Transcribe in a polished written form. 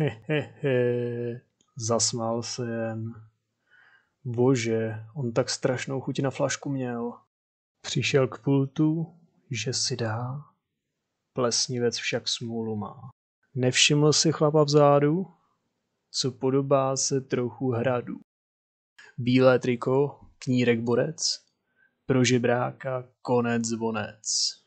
Hehehe, zasmál se jen. Bože, on tak strašnou chuť na flašku měl. Přišel k pultu, že si dá. Plesnivec však smůlu má. Nevšiml si chlapa vzadu, co podobá se trochu hradu. Bílé triko, knírek borec, pro žebráka konec zvonec.